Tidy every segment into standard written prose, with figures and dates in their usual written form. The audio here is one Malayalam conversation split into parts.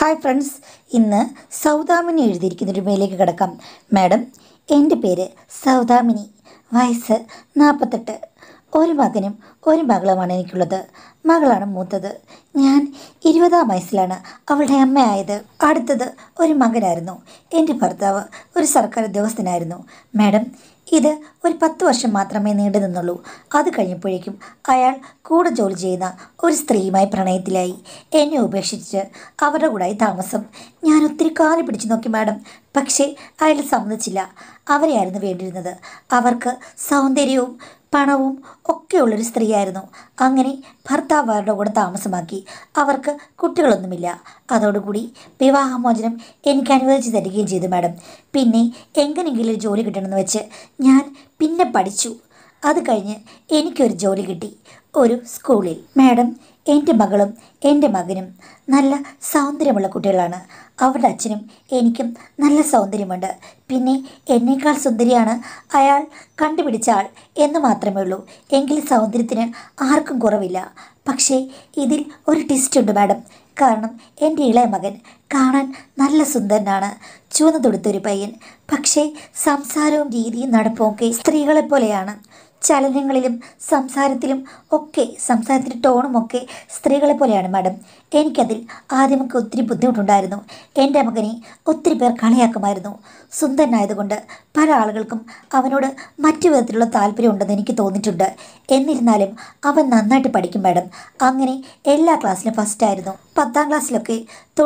ഹായ് ഫ്രണ്ട്സ്, ഇന്ന് സൗദാമിനി എഴുതിയിരിക്കുന്നൊരു മേലേക്ക് കിടക്കാം. മാഡം, എൻ്റെ പേര് സൗദാമിനി, വയസ്സ് 48. ഒരു മകനും ഒരു മകളുമാണ് എനിക്കുള്ളത്. മകളാണ് മൂത്തത്. ഞാൻ 20-ാം വയസ്സിലാണ് അവളുടെ അമ്മയായത്. അടുത്തത് ഒരു മകനായിരുന്നു. എൻ്റെ ഭർത്താവ് ഒരു സർക്കാർ ഉദ്യോഗസ്ഥനായിരുന്നു. മാഡം, ഇത് ഒരു 10 വർഷം മാത്രമേ നീണ്ടു നിന്നുള്ളൂ. അത് കഴിഞ്ഞപ്പോഴേക്കും അയാൾ കൂടെ ജോലി ചെയ്യുന്ന ഒരു സ്ത്രീയുമായി പ്രണയത്തിലായി. എന്നെ ഉപേക്ഷിച്ച് അവരുടെ കൂടായി താമസം. ഞാൻ ഒത്തിരി കാലം പിടിച്ചു നോക്കി മാഡം, പക്ഷേ അയാൾ സമ്മതിച്ചില്ല. അവരെയായിരുന്നു വേണ്ടിയിരുന്നത്. അവർക്ക് സൗന്ദര്യവും പണവും ഒക്കെയുള്ളൊരു സ്ത്രീയായിരുന്നു. അങ്ങനെ ഭർത്താവ് അവരുടെ കൂടെ താമസമാക്കി. അവർക്ക് കുട്ടികളൊന്നുമില്ല. അതോടുകൂടി വിവാഹമോചനം എനിക്ക് അനുവദിച്ചു തരികയും ചെയ്തു മാഡം. പിന്നെ എങ്ങനെയെങ്കിലും ജോലി കിട്ടണമെന്ന് വെച്ച് ഞാൻ പിന്നെ പഠിച്ചു. അത് കഴിഞ്ഞ് എനിക്കൊരു ജോലി കിട്ടി, ഒരു സ്കൂളിൽ. മാഡം, എൻ്റെ മകളും എൻ്റെ മകനും നല്ല സൗന്ദര്യമുള്ള കുട്ടികളാണ്. അവരുടെ അച്ഛനും എനിക്കും നല്ല സൗന്ദര്യമുണ്ട്. പിന്നെ എന്നേക്കാൾ സുന്ദരിയാണ് അയാൾ കണ്ടുപിടിച്ച ആൾ എന്ന് മാത്രമേ ഉള്ളൂ. എങ്കിലും സൗന്ദര്യത്തിന് ആർക്കും കുറവില്ല. പക്ഷേ ഇതിൽ ഒരു ട്വിസ്റ്റ് ഉണ്ട് മാഡം. കാരണം എൻ്റെ ഇളയ മകൻ കാണാൻ നല്ല സുന്ദരനാണ്, ചുവന്ന തൊടുത്തൊരു പയ്യൻ. പക്ഷേ സംസാരവും രീതിയും നടപ്പും ഒക്കെ സ്ത്രീകളെപ്പോലെയാണ്. ചലനങ്ങളിലും സംസാരത്തിലും ഒക്കെ, സംസാരത്തിൻ്റെ ടോണുമൊക്കെ സ്ത്രീകളെ പോലെയാണ് മാഡം. എനിക്കതിൽ ആദ്യമൊക്കെ ഒത്തിരി ബുദ്ധിമുട്ടുണ്ടായിരുന്നു. എൻ്റെ മകനെ ഒത്തിരി പേർ കളിയാക്കുമായിരുന്നു. സുന്ദരനായതുകൊണ്ട് പല ആളുകൾക്കും അവനോട് മറ്റു വിധത്തിലുള്ള താല്പര്യം ഉണ്ടെന്ന് എനിക്ക് തോന്നിയിട്ടുണ്ട്. എന്നിരുന്നാലും അവൻ നന്നായിട്ട് പഠിക്കും മാഡം. അങ്ങനെ എല്ലാ ക്ലാസ്സിലും ഫസ്റ്റായിരുന്നു. 10-ാം ക്ലാസ്സിലൊക്കെ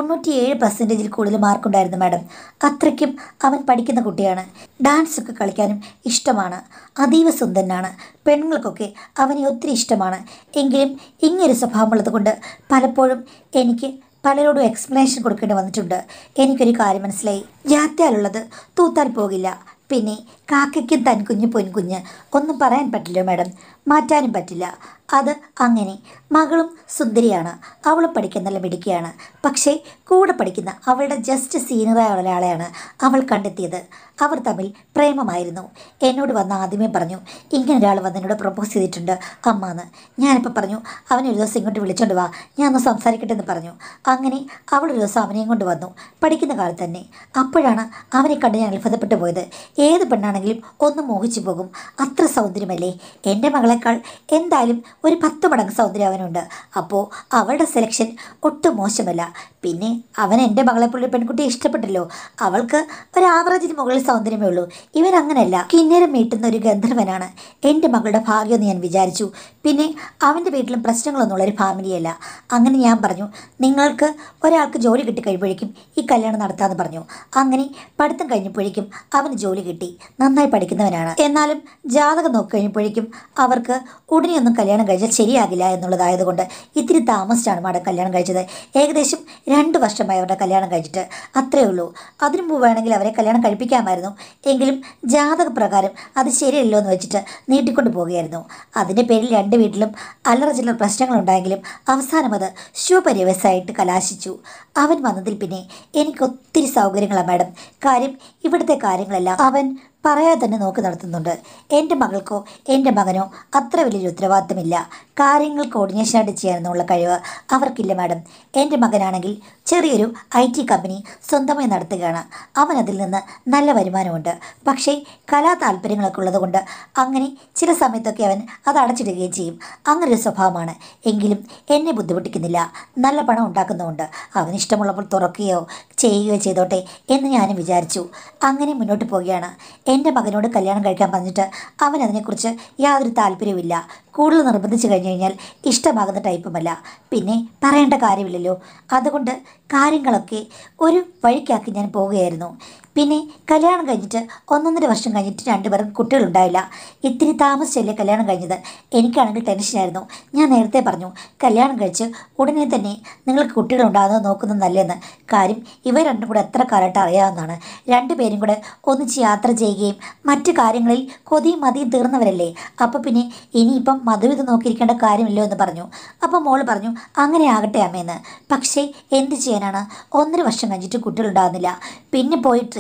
97% കൂടുതൽ മാർക്കുണ്ടായിരുന്നു മാഡം. അത്രയ്ക്കും അവൻ പഠിക്കുന്ന കുട്ടിയാണ്. ഡാൻസൊക്കെ കളിക്കാനും ഇഷ്ടമാണ്. അതീവ സുന്ദരനാണ്. പെണ്ണുങ്ങൾക്കൊക്കെ അവനെ ഒത്തിരി ഇഷ്ടമാണ്. എങ്കിലും ഇങ്ങനൊരു സ്വഭാവമുള്ളത് കൊണ്ട് പലപ്പോഴും എനിക്ക് പലരോടും എക്സ്പ്ലനേഷൻ കൊടുക്കേണ്ടി വന്നിട്ടുണ്ട്. എനിക്കൊരു കാര്യം മനസ്സിലായി, ജാത്യാലുള്ളത് തൂത്താൽ പോകില്ല. പിന്നെ കാക്കയ്ക്കും തൻ കുഞ്ഞ് പൊൻകുഞ്ഞ് ഒന്നും പറയാൻ പറ്റില്ല മാഡം, മാറ്റാനും പറ്റില്ല. അത് അങ്ങനെ. മകളും സുന്ദരിയാണ്, അവൾ പഠിക്കാൻ നല്ല മിടുക്കിയാണ്. പക്ഷേ കൂടെ പഠിക്കുന്ന അവളുടെ ജസ്റ്റ് സീനിയറായ ഒരാളെയാണ് അവൾ കണ്ടെത്തിയത്. അവർ തമ്മിൽ പ്രേമമായിരുന്നു. എന്നോട് വന്ന് ആദ്യമേ പറഞ്ഞു, ഇങ്ങനെ ഒരാൾ വന്ന് എന്നോട് പ്രപ്പോസ് ചെയ്തിട്ടുണ്ട് അമ്മ എന്ന്. ഞാനിപ്പോൾ പറഞ്ഞു, അവനൊരു ദിവസം ഇങ്ങോട്ട് വിളിച്ചോണ്ട് വാ, ഞാൻ ഒന്ന് സംസാരിക്കട്ടെ എന്ന് പറഞ്ഞു. അങ്ങനെ അവളൊരു ദിവസം അവനെയും കൊണ്ട് വന്നു, പഠിക്കുന്ന കാലത്ത് തന്നെ. അപ്പോഴാണ് അവനെ കണ്ട് ഞാൻ അത്ഭുതപ്പെട്ടു പോയത്. ഏത് പെണ്ണാണെങ്കിലും ഒന്ന് മോഹിച്ചു പോകും. അത്ര സൗന്ദര്യമല്ലേ. എൻ്റെ മകളെക്കാൾ എന്തായാലും ഒരു 10 മടങ്ങ് സൗന്ദര്യം അവനുണ്ട്. അപ്പോൾ അവളുടെ സെലക്ഷൻ ഒട്ടും മോശമല്ല. പിന്നെ അവൻ എൻ്റെ മകളെപ്പോലുള്ള പെൺകുട്ടിയെ ഇഷ്ടപ്പെട്ടല്ലോ. അവൾക്ക് ഒരു ആവറേജിന് മുകളിൽ സൗന്ദര്യമേ ഉള്ളൂ. ഇവൻ അങ്ങനെയല്ല, കിന്നരം മീട്ടുന്ന ഒരു ഗന്ധർവനാണ്. എൻ്റെ മകളുടെ ഭാഗ്യമെന്ന് ഞാൻ വിചാരിച്ചു. പിന്നെ അവൻ്റെ വീട്ടിലും പ്രശ്നങ്ങളൊന്നുമുള്ളൊരു ഫാമിലിയല്ല. അങ്ങനെ ഞാൻ പറഞ്ഞു, നിങ്ങൾക്ക് ഒരാൾക്ക് ജോലി കിട്ടിക്കഴിയുമ്പോഴേക്കും ഈ കല്യാണം നടത്താമെന്ന് പറഞ്ഞു. അങ്ങനെ പഠിത്തം കഴിഞ്ഞപ്പോഴേക്കും അവന് ജോലി കിട്ടി. നന്നായി പഠിക്കുന്നവനാണ്. എന്നാലും ജാതകം നോക്കി കഴിഞ്ഞപ്പോഴേക്കും അവർക്ക് ഉടനെയൊന്നും കല്യാണം കഴിച്ചാൽ ശരിയാകില്ല എന്നുള്ളതായതുകൊണ്ട് ഇത്തിരി താമസിച്ചാണ് മാഡം കല്യാണം കഴിച്ചത്. ഏകദേശം 2 വർഷമായി അവരുടെ കല്യാണം കഴിച്ചിട്ട്. അത്രയേ ഉള്ളൂ. അതിനു മുമ്പ് വേണമെങ്കിൽ അവരെ കല്യാണം കഴിപ്പിക്കാമായിരുന്നു. എങ്കിലും ജാതകപ്രകാരം അത് ശരിയല്ലോ എന്ന് വെച്ചിട്ട് നീട്ടിക്കൊണ്ട് പോവുകയായിരുന്നു. അതിൻ്റെ പേരിൽ 2 വീട്ടിലും അല്ലറ ചില്ലറ പ്രശ്നങ്ങളുണ്ടായെങ്കിലും അവസാനം അത് ശുഭപര്യവസായിട്ട് കലാശിച്ചു. അവൻ വന്നതിൽ പിന്നെ എനിക്ക് ഒത്തിരി സൗകര്യങ്ങളാണ് മാഡം. കാര്യം ഇവിടുത്തെ കാര്യങ്ങളെല്ലാം അവൻ പറയാതെ തന്നെ നോക്കി നടത്തുന്നുണ്ട്. എൻ്റെ മകൾക്കോ എൻ്റെ മകനോ അത്ര വലിയൊരു ഉത്തരവാദിത്തമില്ല. കാര്യങ്ങൾ കോർഡിനേഷനായിട്ട് ചെയ്യാനെന്നുള്ള കഴിവ് അവർക്കില്ല മാഡം. എൻ്റെ മകനാണെങ്കിൽ ചെറിയൊരു IT കമ്പനി സ്വന്തമായി നടത്തുകയാണ്. അവൻ അതിൽ നിന്ന് നല്ല വരുമാനമുണ്ട്. പക്ഷേ കലാ താല്പര്യങ്ങളൊക്കെ ഉള്ളതുകൊണ്ട് അങ്ങനെ ചില സമയത്തൊക്കെ അവൻ അത് അടച്ചിടുകയും ചെയ്യും. അങ്ങനൊരു സ്വഭാവമാണ്. എങ്കിലും എന്നെ ബുദ്ധിമുട്ടിക്കുന്നില്ല. നല്ല പണം ഉണ്ടാക്കുന്നുമുണ്ട്. അവനിഷ്ടമുള്ളപ്പോൾ തുറക്കുകയോ ചെയ്യുകയോ ചെയ്തോട്ടെ എന്ന് ഞാനും വിചാരിച്ചു. അങ്ങനെ മുന്നോട്ട് പോവുകയാണ്. എൻ്റെ മകനോട് കല്യാണം കഴിക്കാൻ പറഞ്ഞിട്ട് അവൻ അതിനെക്കുറിച്ച് യാതൊരു താല്പര്യവുമില്ല. കൂടുതൽ നിർബന്ധിച്ചു കഴിഞ്ഞു കഴിഞ്ഞാൽ ഇഷ്ടമാകുന്ന ടൈപ്പുമല്ല. പിന്നെ പറയേണ്ട കാര്യമില്ലല്ലോ. അതുകൊണ്ട് കാര്യങ്ങളൊക്കെ ഒരു വഴിക്കാക്കി ഞാൻ പോവുകയായിരുന്നു. പിന്നെ കല്യാണം കഴിഞ്ഞിട്ട് 1-1.5 വർഷം കഴിഞ്ഞിട്ട് 2 പേർക്കും കുട്ടികളുണ്ടായില്ല. ഇത്തിരി താമസിച്ചല്ലേ കല്യാണം കഴിഞ്ഞത്. എനിക്കാണെങ്കിൽ ടെൻഷനായിരുന്നു. ഞാൻ നേരത്തെ പറഞ്ഞു, കല്യാണം കഴിച്ച് ഉടനെ തന്നെ നിങ്ങൾക്ക് കുട്ടികളുണ്ടാകുന്നത് നോക്കുന്നത് നല്ലതെന്ന്. കാര്യം ഇവർ രണ്ടും കൂടെ എത്ര കാലമായിട്ട് അറിയാവുന്നതാണ്. 2 പേരും കൂടെ ഒന്നിച്ച് യാത്ര ചെയ്യുകയും മറ്റു കാര്യങ്ങളിൽ കൊതിയും മതിയും തീർന്നവരല്ലേ. അപ്പോൾ പിന്നെ ഇനിയിപ്പം മധുവിധ നോക്കിയിരിക്കേണ്ട കാര്യമില്ലോ എന്ന് പറഞ്ഞു. അപ്പോൾ മോള് പറഞ്ഞു, അങ്ങനെ ആകട്ടെ അമ്മയെന്ന്. പക്ഷേ എന്ത് ചെയ്യാനാണ്, 1.5 വർഷം കഴിഞ്ഞിട്ട് കുട്ടികളുണ്ടാകുന്നില്ല. പിന്നെ പോയി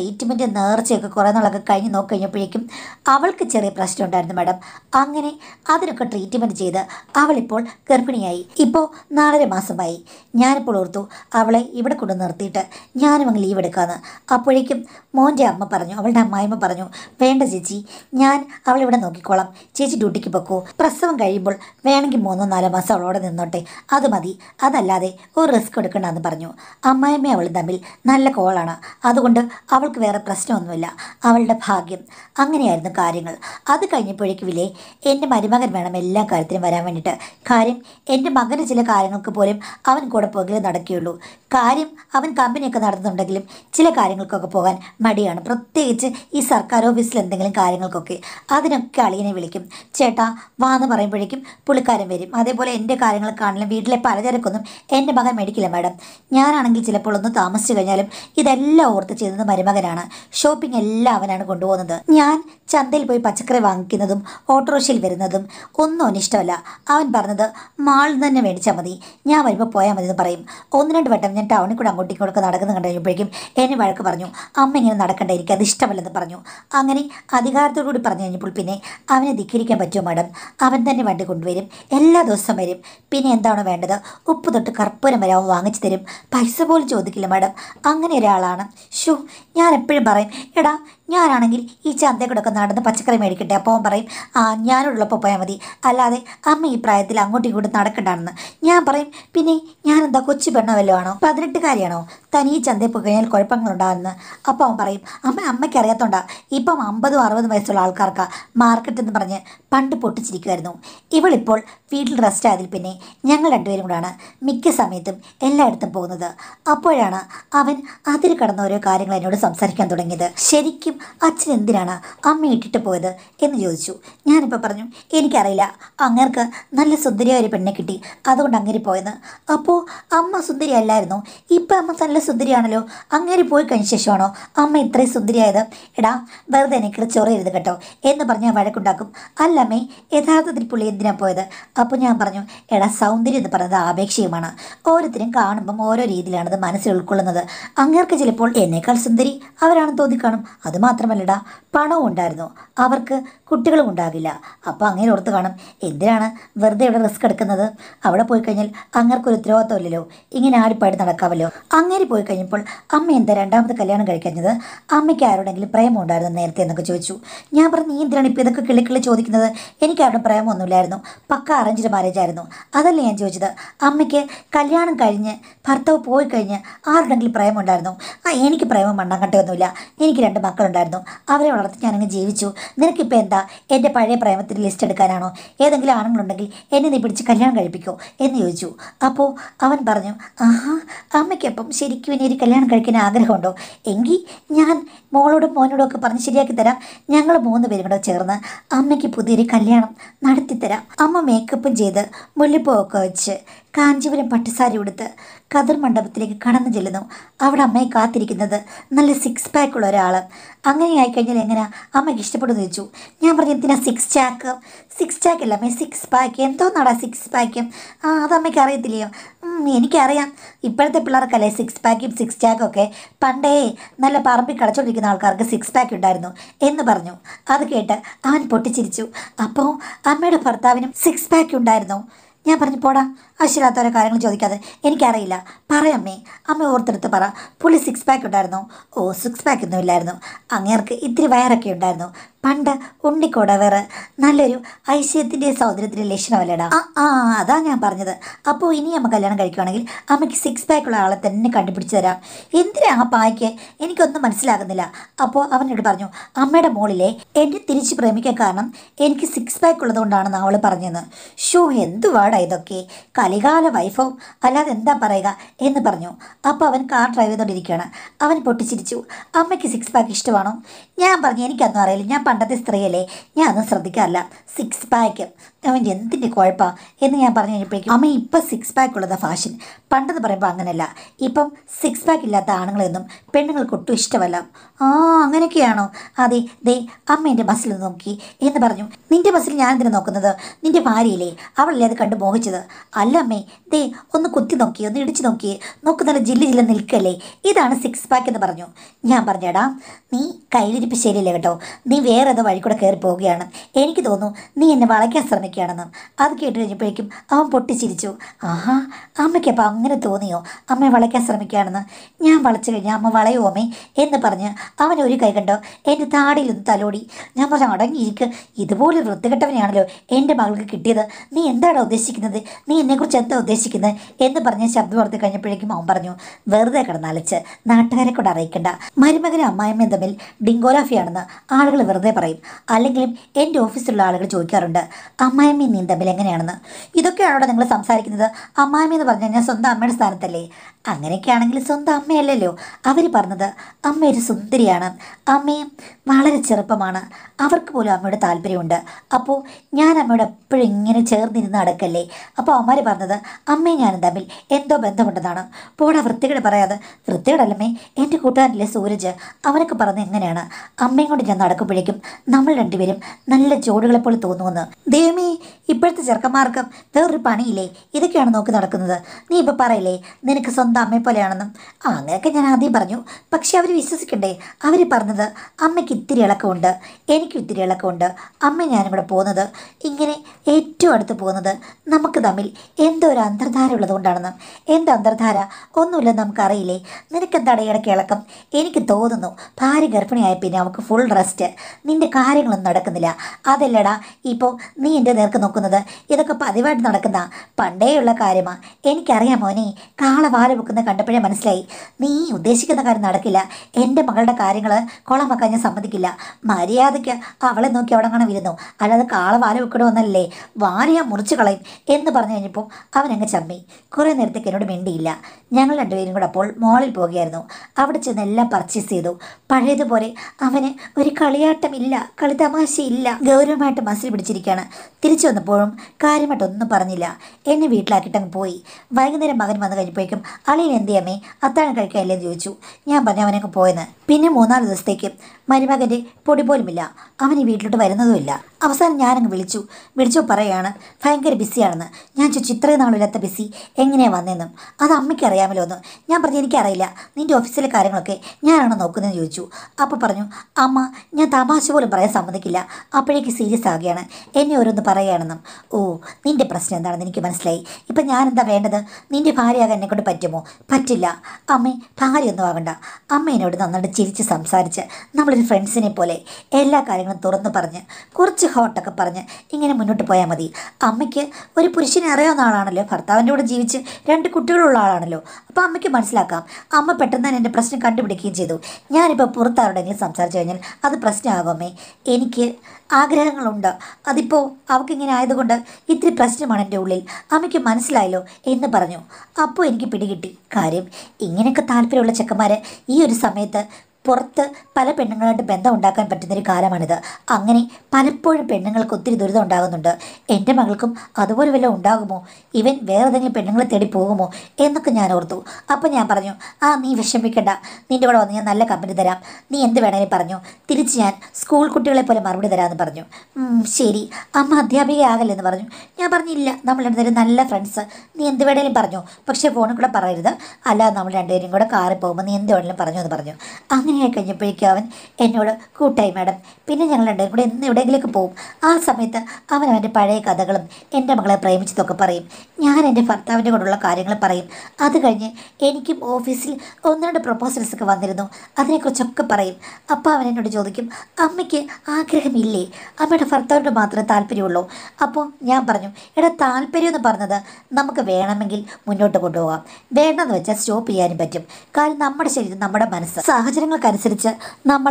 ട്രീറ്റ്മെൻറ്റ് നേർച്ചയൊക്കെ കുറേ നാളൊക്കെ കഴിഞ്ഞ് നോക്കി കഴിഞ്ഞപ്പോഴേക്കും അവൾക്ക് ചെറിയ പ്രശ്നം ഉണ്ടായിരുന്നു മാഡം. അങ്ങനെ അതിനൊക്കെ ട്രീറ്റ്മെൻറ്റ് ചെയ്ത് അവളിപ്പോൾ ഗർഭിണിയായി. ഇപ്പോൾ 4.5 മാസമായി. ഞാനിപ്പോൾ ഓർത്തു അവളെ ഇവിടെ കൊണ്ട് നിർത്തിയിട്ട് ഞാനും അങ്ങ് ലീവ് എടുക്കാമെന്ന്. അപ്പോഴേക്കും മോൻ്റെ അമ്മ പറഞ്ഞു, അവളുടെ അമ്മായിമ്മ പറഞ്ഞു, വേണ്ട ചേച്ചി, ഞാൻ അവളിവിടെ നോക്കിക്കോളാം, ചേച്ചി ഡ്യൂട്ടിക്ക് പൊക്കോ, പ്രസവം കഴിയുമ്പോൾ വേണമെങ്കിൽ 3-4 മാസം അവളോടെ നിന്നോട്ടെ, അത് മതി, അതല്ലാതെ ഒരു റിസ്ക് എടുക്കണ്ടെന്ന് പറഞ്ഞു. അമ്മായിമ്മയും അവളും തമ്മിൽ നല്ല കോളാണ്, അതുകൊണ്ട് അവൾക്ക് വേറെ പ്രശ്നമൊന്നുമില്ല, അവളുടെ ഭാഗ്യം. അങ്ങനെയായിരുന്നു കാര്യങ്ങൾ. അത് കഴിഞ്ഞപ്പോഴേക്കും ഇല്ലേ, എൻ്റെ മരുമകൻ വേണം എല്ലാ കാര്യത്തിനും വരാൻ വേണ്ടിയിട്ട്. കാര്യം എൻ്റെ മകന് ചില കാര്യങ്ങൾക്ക് പോലും അവൻ കൂടെ പോകലേ നടക്കുകയുള്ളൂ. കാര്യം അവൻ കമ്പനിയൊക്കെ നടത്തുന്നുണ്ടെങ്കിലും ചില കാര്യങ്ങൾക്കൊക്കെ പോകാൻ മടിയാണ്, പ്രത്യേകിച്ച് ഈ സർക്കാർ ഓഫീസിൽ എന്തെങ്കിലും കാര്യങ്ങൾക്കൊക്കെ. അതിനൊക്കെ അളിയനെ വിളിക്കും, ചേട്ടാ വാന്ന് പറയുമ്പോഴേക്കും പുള്ളിക്കാരൻ വരും. അതേപോലെ എൻ്റെ കാര്യങ്ങൾ കാണില്ല, വീട്ടിലെ പലചരക്കൊന്നും എൻ്റെ മകൻ മേടിക്കില്ല മാഡം. ഞാനാണെങ്കിൽ ചിലപ്പോൾ ഒന്ന് താമസിച്ചു കഴിഞ്ഞാലും ഇതെല്ലാം ഓർത്ത് ചെയ്യുന്നത് മരുമകനാണ്. ഷോപ്പിംഗ് എല്ലാം അവനാണ് കൊണ്ടുപോകുന്നത്. ഞാൻ ചന്തയിൽ പോയി പച്ചക്കറി വാങ്ങിക്കുന്നതും ഓട്ടോറിക്ഷയിൽ വരുന്നതും ഒന്നും അവനിഷ്ടമല്ല. അവൻ പറഞ്ഞത് മാളിൽ നിന്ന് തന്നെ മേടിച്ചാൽ മതി, ഞാൻ വരുമ്പോൾ പോയാൽ മതി എന്ന് പറയും. 1-2 വട്ടം ഞാൻ ടൗണിൽ കൂടെ അങ്ങോട്ടും ഇങ്ങോട്ടൊക്കെ നടക്കുന്ന കണ്ടു കഴിഞ്ഞപ്പോഴേക്കും എന്നെ വഴക്ക് പറഞ്ഞു, അമ്മ ഇങ്ങനെ നടക്കണ്ട, എനിക്കത് ഇഷ്ടമല്ലെന്ന് പറഞ്ഞു. അങ്ങനെ അധികാരത്തോടുകൂടി പറഞ്ഞു കഴിഞ്ഞപ്പോൾ പിന്നെ അവനെ ധിക്കരിക്കാൻ പറ്റുമോ മാഡം? അവൻ തന്നെ വണ്ടി കൊണ്ടുവരും, എല്ലാ ദിവസവും വരും. പിന്നെ എന്താണോ വേണ്ടത്, ഉപ്പ് തൊട്ട് കർപ്പൂരം വരെ അവൻ വാങ്ങിച്ചു തരും, പൈസ പോലും ചോദിക്കില്ല മാഡം. അങ്ങനെ ഒരാളാണ്. ഷോ, ഞാൻ എപ്പോഴും പറയും, എടാ ഞാനാണെങ്കിൽ ഈ ചന്തയിൽ കൂടെ ഒക്കെ നടന്ന് പച്ചക്കറി മേടിക്കട്ടെ, അപ്പോൾ അവൻ പറയും, ഞാനോടുള്ളപ്പോൾ പോയാൽ മതി, അല്ലാതെ അമ്മ ഈ പ്രായത്തിൽ അങ്ങോട്ടും ഇങ്ങോട്ടും നടക്കണ്ടാണെന്ന്. ഞാൻ പറയും, പിന്നെ ഞാനെന്താ കൊച്ചു പെണ്ണോ വല്ലതും ആണോ, 18കാരിയാണോ, തനി ചന്തയിൽ പോയി കഴിഞ്ഞാൽ കുഴപ്പങ്ങളുണ്ടാകുമെന്ന്. അപ്പോൾ അവൻ പറയും, അമ്മയ്ക്ക് അറിയാത്തോണ്ടാ, ഇപ്പം 50-60 വയസ്സുള്ള ആൾക്കാർക്കാ മാർക്കറ്റ് എന്ന് പറഞ്ഞ് പണ്ട് പൊട്ടിച്ചിരിക്കുമായിരുന്നു. ഇവളിപ്പോൾ വീട്ടിൽ റെസ്റ്റ് ആയതിൽ പിന്നെ ഞങ്ങൾ രണ്ടുപേരും കൂടാണ് മിക്ക സമയത്തും എല്ലായിടത്തും പോകുന്നത്. അപ്പോഴാണ് അവൻ അതിൽ കടന്ന ഓരോ കാര്യങ്ങൾ എന്നോട് സംസാരിക്കാൻ തുടങ്ങിയത്. ശരിക്കും അച്ഛൻ എന്തിനാണ് അമ്മ ഇട്ടിട്ട് പോയത് എന്ന് ചോദിച്ചു. ഞാനിപ്പോൾ പറഞ്ഞു, എനിക്കറിയില്ല, അങ്ങേർക്ക് നല്ല സുന്ദരിയായ ഒരു പെണ്ണെ കിട്ടി, അതുകൊണ്ട് അങ്ങേര് പോയെന്ന്. അപ്പോൾ അമ്മ സുന്ദരി അല്ലായിരുന്നോ? ഇപ്പം അമ്മ നല്ല സുന്ദരിയാണല്ലോ, അങ്ങേര് പോയി കഴിഞ്ഞ ശേഷമാണോ അമ്മ ഇത്രയും സുന്ദരിയായത്? എടാ വെറുതെ എനിക്കിത് ചൊറയരുത് കേട്ടോ എന്ന് പറഞ്ഞാൽ വഴക്കുണ്ടാക്കും. അല്ലമ്മേ, യഥാർത്ഥത്തിൽ പുള്ളി എന്തിനാ പോയത്? അപ്പോൾ ഞാൻ പറഞ്ഞു, എടാ സൗന്ദര്യം എന്ന് പറയുന്നത് ആപേക്ഷികമാണ്, ഓരോരുത്തരും കാണുമ്പം ഓരോ രീതിയിലാണത് മനസ്സിൽ ഉൾക്കൊള്ളുന്നത്. അങ്ങേർക്ക് ചിലപ്പോൾ എന്നേക്കാൾ സുന്ദരി അവരാണെന്ന് തോന്നിക്കാണും. അതുമാത്രമല്ലടാ, പണവും ഉണ്ടായിരുന്നു, അവർക്ക് കുട്ടികളും ഉണ്ടാകില്ല. അപ്പോൾ അങ്ങനെ ഓർത്ത് കാണും, എന്തിനാണ് വെറുതെ ഇവിടെ റിസ്ക് എടുക്കുന്നത്, അവിടെ പോയി കഴിഞ്ഞാൽ അങ്ങേർക്കൊരു ഉത്തരവാദിത്തമില്ലല്ലോ, ഇങ്ങനെ ആടിപ്പാടി നടക്കാമല്ലോ. അങ്ങേര് പോയി കഴിഞ്ഞപ്പോൾ അമ്മ എന്താ 2ാമത് കല്യാണം കഴിക്കുന്നത്? അമ്മയ്ക്ക് ആരോടെങ്കിലും പ്രേമം ഉണ്ടായിരുന്നു നേരത്തെ എന്നൊക്കെ ചോദിച്ചു. ഞാൻ പറഞ്ഞു, നീ എന്തിനാണ് ഇപ്പോൾ ഇതൊക്കെ കിളിക്കിളി ചോദിക്കുന്നത്? എനിക്ക് ആരുടെ പ്രേമമൊന്നുമില്ലായിരുന്നു, പക്ക അറേഞ്ച്ഡ് മാരേജ് ആയിരുന്നു. അതല്ലേ ഞാൻ ചോദിച്ചത്. അമ്മയ്ക്ക് കല്യാണം കഴിഞ്ഞ് ഭർത്താവ് പോയി കഴിഞ്ഞ് ആരുടെങ്കിലും പ്രേമം ഉണ്ടായിരുന്നു? എനിക്ക് പ്രേമം മണ്ണാങ്കട്ടയൊന്നുമില്ല, എനിക്ക് 2 മക്കളുണ്ടായിരുന്നു, അവരെ വളർത്തി ഞാനങ്ങ് ജീവിച്ചു. നിനക്കിപ്പോൾ എന്താ എൻ്റെ പഴയ പ്രേമത്തിൻ്റെ ലിസ്റ്റ് എടുക്കാനാണോ? ഏതെങ്കിലും ആണുങ്ങളുണ്ടെങ്കിൽ എന്നെ നീ പിടിച്ച് കല്യാണം കഴിപ്പിക്കോ എന്ന് ചോദിച്ചു. അപ്പോൾ അവൻ പറഞ്ഞു, ആഹാ, അമ്മയ്ക്കപ്പം ശരിക്കും ഇനി ഒരു കല്യാണം കഴിക്കാൻ ആഗ്രഹമുണ്ടോ? എങ്കിൽ ഞാൻ മോളോടും മോനോടും ഒക്കെ പറഞ്ഞ് ശരിയാക്കി തരാം. ഞങ്ങൾ 3 പേരും കൂടെ ചേർന്ന് അമ്മയ്ക്ക് പുതിയൊരു കല്യാണം നടത്തിത്തരാം. അമ്മ മേക്കപ്പും ചെയ്ത് മുല്ലപ്പൂവൊക്കെ വെച്ച് കാഞ്ചീപുരം പട്ടുസാരി ഉടുത്ത് കതിർ മണ്ഡപത്തിലേക്ക് കടന്നു ചെല്ലുന്നു. അവിടെ അമ്മയെ കാത്തിരിക്കുന്നത് നല്ല 6 പാക്കുള്ള ഒരാൾ. അങ്ങനെ ആയിക്കഴിഞ്ഞാൽ എങ്ങനെയാ അമ്മയ്ക്ക് ഇഷ്ടപ്പെടുമെന്ന് ചോദിച്ചു. ഞാൻ പറഞ്ഞു, എന്തിനാ 6 ചാക്ക്? 6 ചാക്ക് അല്ല അമ്മേ, 6 പാക്ക്. എന്തോന്നാടാ 6 പാക്ക്? അത് അമ്മയ്ക്ക് അറിയത്തില്ലയോ? എനിക്കറിയാം, ഇപ്പോഴത്തെ പിള്ളേർക്കല്ലേ 6 പാക്കും 6 ചാക്കും ഒക്കെ. പണ്ടേ നല്ല പറമ്പിൽ കളിച്ചോണ്ടിരിക്കുന്ന ആൾക്കാർക്ക് 6 പാക്ക് ഉണ്ടായിരുന്നു എന്ന് പറഞ്ഞു. അത് കേട്ട് അവൻ പൊട്ടിച്ചിരിച്ചു. അപ്പോൾ അമ്മയുടെ ഭർത്താവിനും 6 പാക്ക് ഉണ്ടായിരുന്നു. ഞാൻ പറഞ്ഞു, പോടാ, ആവശ്യമില്ലാത്ത കാര്യങ്ങൾ ചോദിക്കാതെ. എനിക്കറിയില്ല, പറയമ്മേ. അമ്മ ഓർത്തെടുത്ത് പറ, പുള്ളി 6 പാക്ക് ഉണ്ടായിരുന്നോ? ഓ, 6 പാക്ക് ഒന്നും ഇല്ലായിരുന്നു, അങ്ങേർക്ക് ഇത്തിരി വയറൊക്കെ ഉണ്ടായിരുന്നു. പണ്ട് ഉണ്ണിക്കോട വേറെ നല്ലൊരു ഐശ്വര്യത്തിൻ്റെ സൗന്ദര്യത്തിൻ്റെ ലക്ഷണമല്ലേടാ. അതാ ഞാൻ പറഞ്ഞത്. അപ്പോൾ ഇനി അമ്മ കല്യാണം കഴിക്കുകയാണെങ്കിൽ അമ്മയ്ക്ക് 6 പാക്കുള്ള ആളെ തന്നെ കണ്ടുപിടിച്ച് തരാം. എന്തിനാ ആ പായ്ക്ക്? എനിക്കൊന്നും മനസ്സിലാകുന്നില്ല. അപ്പോൾ അവനോട് പറഞ്ഞു, അമ്മയുടെ മോളിലെ എന്നെ തിരിച്ച് പ്രേമിക്കാൻ കാരണം എനിക്ക് 6 പാക്ക് ഉള്ളതുകൊണ്ടാണെന്ന് അവൾ പറഞ്ഞെന്ന്. ഷോ, എന്തുവാടാ ഇതൊക്കെ, കലികാല വൈഭവം അല്ലാതെ എന്താ പറയുക എന്ന് പറഞ്ഞു. അപ്പോൾ അവൻ കാർ ഡ്രൈവ് ചെയ്തുകൊണ്ടിരിക്കുകയാണ്. അവൻ പൊട്ടിച്ചിരിച്ചു. അമ്മയ്ക്ക് 6 പാക്ക് ഇഷ്ടമാണോ? ഞാൻ പറഞ്ഞു, എനിക്കൊന്നും അറിയില്ല, ഞാൻ പണ്ടത്തെ സ്ത്രീയല്ലേ, ഞാൻ ഒന്നും ശ്രദ്ധിക്കാറില്ല. 6 പാക്ക് അവൻ്റെ എന്തിൻ്റെ കുഴപ്പമാണ് എന്ന് ഞാൻ പറഞ്ഞു കഴിഞ്ഞപ്പോഴേക്കും അമ്മ ഇപ്പം 6 പാക്ക് ഉള്ളതാണ് ഫാഷൻ. പണ്ടെന്ന് പറയുമ്പോൾ അങ്ങനെയല്ല. ഇപ്പം 6 പാക്ക് ഇല്ലാത്ത ആണുങ്ങളെയൊന്നും പെണ്ണുങ്ങൾക്ക് ഒട്ടും ഇഷ്ടമല്ല. ആ അങ്ങനെയൊക്കെയാണോ? അതെ ദേ അമ്മ എൻ്റെ ബസ്സിൽ നോക്കി എന്ന് പറഞ്ഞു. നിൻ്റെ ബസ്സിൽ ഞാൻ എന്തിനാ നോക്കുന്നത്? നിൻ്റെ ഭാര്യയില്ലേ, അവളല്ലേ അത് കണ്ട് മോഹിച്ചത്? അല്ല അമ്മേ, ദേ ഒന്ന് കുത്തി നോക്കിയേ, ഒന്ന് ഇടിച്ചു നോക്കിയേ, നോക്ക് നല്ല ജില്ല നിൽക്കല്ലേ, ഇതാണ് 6 പാക്ക് എന്ന് പറഞ്ഞു. ഞാൻ പറഞ്ഞേടാ, നീ കയ്യിലിരിപ്പ് ശരിയല്ലേ കേട്ടോ, നീ വേറെ ഏതോ വഴി കൂടെ കയറി പോവുകയാണ്. എനിക്ക് തോന്നുന്നു നീ എന്നെ വളയ്ക്കാൻ ശ്രമിക്കുകയാണെന്ന്. അത് കേട്ട് കഴിഞ്ഞപ്പോഴേക്കും അവൻ പൊട്ടിച്ചിരിച്ചു. ആഹാ, അമ്മയ്ക്കപ്പോൾ അങ്ങനെ തോന്നിയോ അമ്മയെ വളയ്ക്കാൻ ശ്രമിക്കുകയാണെന്ന്? ഞാൻ വളച്ചു കഴിഞ്ഞാൽ അമ്മ വളയോ അമ്മേ എന്ന് പറഞ്ഞ് അവൻ ഒരു കൈ കണ്ടോ എൻ്റെ താടിയിലൊന്ന് തലോടി. ഞാൻ പറഞ്ഞു, അടങ്ങിയിരിക്ക്, ഇതുപോലെ വൃത്തികെട്ടവനെയാണല്ലോ എൻ്റെ മകൾക്ക് കിട്ടിയത്. നീ എന്താണ് ഉദ്ദേശിക്കുന്നത്? നീ എന്നെക്കുറിച്ച് എന്താ ഉദ്ദേശിക്കുന്നത് എന്ന് പറഞ്ഞ് ശബ്ദം ഓർത്ത് കഴിഞ്ഞപ്പോഴേക്കും അവൻ പറഞ്ഞു, വെറുതെ കിടന്നലച്ച് നാട്ടുകാരെ കൊണ്ട് അറിയിക്കണ്ട. മരുമകനും അമ്മായിമ്മയും തമ്മിൽ ഡിങ്കോലാഫിയാണെന്ന് ആളുകൾ വെറുതെ പറയും. അല്ലെങ്കിലും എൻ്റെ ഓഫീസിലുള്ള ആളുകൾ ചോദിക്കാറുണ്ട്, അമ്മായിമ്മയും നീ തമ്മിൽ എങ്ങനെയാണെന്ന്. ഇതൊക്കെയാണോ നിങ്ങൾ സംസാരിക്കുന്നത്? അമ്മായിമ്മ എന്ന് പറഞ്ഞാൽ ഞാൻ സ്വന്തം അമ്മയുടെ സ്ഥാനത്തല്ലേ? അങ്ങനെയൊക്കെയാണെങ്കിൽ സ്വന്തം അമ്മയല്ലല്ലോ. അവർ പറഞ്ഞത് അമ്മ ഒരു സുന്ദരിയാണ്, അമ്മയും വളരെ ചെറുപ്പമാണ്, അവർക്ക് പോലും അമ്മയുടെ താല്പര്യമുണ്ട്. അപ്പോൾ ഞാൻ അമ്മയോട് എപ്പോഴും ഇങ്ങനെ ചേർന്നിരുന്ന് നടക്കല്ലേ? അപ്പോൾ അമ്മമാർ പറഞ്ഞത് അമ്മയും ഞാനും തമ്മിൽ എന്തോ ബന്ധമുണ്ടെന്നാണ്. പോടാ വൃത്തികേട് പറയാതെ. വൃത്തികേടല്ലമ്മേ, എൻ്റെ കൂട്ടുകാരനില്ലേ സൂരജ്, അവനൊക്കെ പറഞ്ഞത് എങ്ങനെയാണ് അമ്മയും കൊണ്ട് ഞാൻ നടക്കുമ്പോഴേക്കും നമ്മൾ രണ്ടുപേരും നല്ല ജോഡികളെ പോലെ തോന്നുമെന്ന്. ദൈവമേ, ഇപ്പോഴത്തെ ചെറുക്കന്മാർക്ക് വേറൊരു പണിയില്ലേ? ഇതൊക്കെയാണ് നോക്കി നടക്കുന്നത്. നീ ഇപ്പോൾ പറയില്ലേ നിനക്ക് സ്വന്തം അമ്മയെ പോലെയാണെന്നും? അങ്ങനെയൊക്കെ ഞാൻ ആദ്യം പറഞ്ഞു, പക്ഷെ അവർ വിശ്വസിക്കണ്ടേ? അവർ പറഞ്ഞത് അമ്മയ്ക്ക് ഇത്തിരി ഇളക്കമുണ്ട്, എനിക്കും ഇത്തിരി ഇളക്കമുണ്ട്, അമ്മ ഞാനും കൂടെ പോകുന്നത്, ഇങ്ങനെ ഏറ്റവും അടുത്ത് പോകുന്നത് നമുക്ക് തമ്മിൽ എന്തോ ഒരു അന്തർധാര ഉള്ളതുകൊണ്ടാണെന്ന്. എന്ത് അന്തർധാര? ഒന്നുമില്ലെന്ന് നമുക്കറിയില്ലേ. നിനക്കെന്താണ് ഇടയ്ക്ക് ഇളക്കം? എനിക്ക് തോന്നുന്നു ഭാര്യ ഗർഭിണിയായ പിന്നെ അവൾക്ക് ഫുൾ റെസ്റ്റ്, നിൻ്റെ കാര്യങ്ങളൊന്നും നടക്കുന്നില്ല. അതല്ലടാ ഇപ്പോൾ നീ എൻ്റെ നേർക്ക് നോക്കുന്നത്. ഇതൊക്കെ പതിവായിട്ട് നടക്കുന്ന പണ്ടേയുള്ള കാര്യമാണ്. എനിക്കറിയാം മോനെ, കാളവാല വെക്കുന്ന കണ്ടപ്പോഴേ മനസ്സിലായി നീ ഉദ്ദേശിക്കുന്ന കാര്യം നടക്കില്ല. എൻ്റെ മകളുടെ കാര്യങ്ങൾ കുളമാക്കാൻ ഞാൻ സമ്മതിക്കില്ല. മര്യാദയ്ക്ക് അവളെ നോക്കി അവിടെ കാണാൻ വരുന്നു, അല്ലാതെ കാളവാല വെക്കണമെന്നല്ലേ, വാല മുറിച്ച് കളയും എന്ന് പറഞ്ഞു കഴിഞ്ഞപ്പോൾ അവനങ്ങ് ചമ്മി. കുറേ നേരത്തേക്ക് എന്നോട് മിണ്ടിയില്ല. ഞങ്ങൾ രണ്ടുപേരും കൂടെ അപ്പോൾ മോളിൽ പോവുകയായിരുന്നു. അവിടെ ചെന്ന് എല്ലാം പർച്ചേസ് ചെയ്തു. പഴയതുപോലെ അവന് ഒരു കളിയാട്ടമില്ല, കളിതമാശയില്ല, ഗൗരവമായിട്ട് മസിൽ പിടിച്ചിരിക്കുകയാണ്. തിരിച്ചു വന്നപ്പോഴും കാര്യമായിട്ടൊന്നും പറഞ്ഞില്ല. എന്നെ വീട്ടിലാക്കിയിട്ടങ്ങ് പോയി. വൈകുന്നേരം മകൻ വന്നു കഴിഞ്ഞപ്പോഴേക്കും അളിയൻ എന്തിയമ്മേ അത്താഴം കഴിക്കാനില്ലെന്ന് ചോദിച്ചു. ഞാൻ പറഞ്ഞു അവനങ്ങ് പോയെന്ന്. പിന്നെ 3-4 ദിവസത്തേക്ക് മരുമകൻ്റെ പൊടി പോലുമില്ല. അവൻ ഈ വീട്ടിലോട്ട് വരുന്നതുമില്ല. അവസാനം ഞാനങ്ങ് വിളിച്ചു പറയുകയാണ് ഭയങ്കര ബിസിയാണെന്ന്. ഞാൻ ചോദിച്ചു, ഇത്രയും നാളില്ലാത്ത ബിസി എങ്ങനെയാണ് വന്നതെന്നും. അത് അമ്മയ്ക്ക് അറിയാമല്ലോ എന്ന്. ഞാൻ പറഞ്ഞു, എനിക്കറിയില്ല, നിൻ്റെ ഓഫീസിലെ കാര്യങ്ങളൊക്കെ ഞാനാണ് നോക്കുന്നതെന്ന് ചോദിച്ചു. അപ്പോൾ പറഞ്ഞു, അമ്മ ഞാൻ തമാശ പോലും പറയാൻ സമ്മതിക്കില്ല, അപ്പോഴേക്ക് സീരിയസ് ആകുകയാണ്, എന്നെ ഓരോന്ന് പറയുകയാണെന്നും. ഓ, നിൻ്റെ പ്രശ്നം എന്താണെന്ന് എനിക്ക് മനസ്സിലായി. ഇപ്പം ഞാൻ എന്താ വേണ്ടത്? നിൻ്റെ ഭാര്യയാകാൻ എന്നെക്കൊണ്ട് പറ്റുമോ? പറ്റില്ല. അമ്മേ, ഭാര്യയൊന്നും ആകണ്ട. അമ്മ എന്നോട് നന്നായിട്ട് ചിരിച്ച് സംസാരിച്ച് നമ്മളൊരു ഫ്രണ്ട്സിനെ പോലെ എല്ലാ കാര്യങ്ങളും തുറന്നു പറഞ്ഞ് കുറച്ച് ഹോട്ടൊക്കെ പറഞ്ഞ് ഇങ്ങനെ മുന്നോട്ട് പോയാൽ മതി. അമ്മയ്ക്ക് ഒരു പുരുഷനെ അറിയാവുന്ന ആളാണല്ലോ, ഭർത്താവിൻ്റെ കൂടെ ജീവിച്ച് 2 കുട്ടികളുള്ള ആളാണല്ലോ. അപ്പോൾ അമ്മയ്ക്ക് മനസ്സിലാക്കാം. അമ്മ പെട്ടെന്ന് തന്നെ എൻ്റെ പ്രശ്നം കണ്ടുപിടിക്കുകയും ചെയ്തു. ഞാനിപ്പോൾ പുറത്താരോടെങ്കിലും സംസാരിച്ചു കഴിഞ്ഞാൽ അത് പ്രശ്നമാകും അമ്മേ. എനിക്ക് ആഗ്രഹങ്ങളുണ്ട്, അതിപ്പോൾ അവൾക്കിങ്ങനെ ആയതുകൊണ്ട് ഇത്തിരി പ്രശ്നമാണ് എൻ്റെ ഉള്ളിൽ. അമ്മയ്ക്ക് മനസ്സിലായല്ലോ എന്ന് പറഞ്ഞു. അപ്പോൾ എനിക്ക് പിടികിട്ടി കാര്യം. ഇങ്ങനെയൊക്കെ താല്പര്യമുള്ള ചെക്കന്മാർ ഈ ഒരു സമയത്ത് പുറത്ത് പല പെണ്ണുങ്ങളായിട്ട് ബന്ധം ഉണ്ടാക്കാൻ പറ്റുന്നൊരു കാലമാണിത്. അങ്ങനെ പലപ്പോഴും പെണ്ണുങ്ങൾക്ക് ഒത്തിരി ദുരിതം ഉണ്ടാകുന്നുണ്ട്. എൻ്റെ മകൾക്കും അതുപോലെ വല്ലതും ഉണ്ടാകുമോ? ഇവൻ വേറെ ഏതെങ്കിലും പെണ്ണുങ്ങളെ തേടി പോകുമോ എന്നൊക്കെ ഞാൻ ഓർത്തു. അപ്പം ഞാൻ പറഞ്ഞു, നീ വിഷമിക്കണ്ട, നിൻ്റെ കൂടെ വന്ന് ഞാൻ നല്ല കമ്പനി തരാം, നീ എന്ത് വേണേലും പറഞ്ഞു, തിരിച്ച് ഞാൻ സ്കൂൾ കുട്ടികളെ പോലെ മറുപടി തരാമെന്ന് പറഞ്ഞു. ശരി, അമ്മ അധ്യാപികയാകല്ലെന്ന് പറഞ്ഞു. ഞാൻ പറഞ്ഞില്ല, നമ്മൾ രണ്ടുപേരും നല്ല ഫ്രണ്ട്സ്, നീ എന്ത് വേണേലും പറഞ്ഞു, പക്ഷേ ഫോണിൽ കൂടെ പറയരുത്, അല്ലാതെ നമ്മൾ രണ്ടുപേരും കൂടെ കാറിൽ പോകുമ്പോൾ നീ എന്ത് വേണേലും പറഞ്ഞു എന്ന് പറഞ്ഞു. അങ്ങനെ കഴിഞ്ഞപ്പോഴേക്കും അവൻ എന്നോട് കൂട്ടായി മാഡം. പിന്നെ ഞങ്ങൾ രണ്ടുപേരും കൂടെ എന്ന് എവിടെയെങ്കിലേക്ക് പോകും. ആ സമയത്ത് അവൻ അവൻ്റെ പഴയ കഥകളും എൻ്റെ മകളെ പ്രേമിച്ചതൊക്കെ പറയും. ഞാൻ എൻ്റെ ഭർത്താവിൻ്റെ കൂടെയുള്ള കാര്യങ്ങൾ പറയും. അത് കഴിഞ്ഞ് എനിക്കും ഓഫീസിൽ 1-2 പ്രൊപ്പോസൽസൊക്കെ വന്നിരുന്നു, അതിനെക്കുറിച്ചൊക്കെ പറയും. അപ്പോൾ അവൻ എന്നോട് ചോദിക്കും, അമ്മയ്ക്ക് ആഗ്രഹമില്ലേ? അമ്മയുടെ ഭർത്താവിൻ്റെ മാത്രമേ താല്പര്യമുള്ളൂ. അപ്പോൾ ഞാൻ പറഞ്ഞു, എടാ താല്പര്യം എന്ന് പറഞ്ഞത് നമുക്ക് വേണമെങ്കിൽ മുന്നോട്ട് കൊണ്ടുപോകാം, വേണ്ടെന്ന് വെച്ചാൽ സ്റ്റോപ്പ് ചെയ്യാനും പറ്റും. കാരണം നമ്മുടെ ശരീരം, നമ്മുടെ മനസ്സ് സാഹചര്യങ്ങൾക്കനുസരിച്ച് നമ്മൾ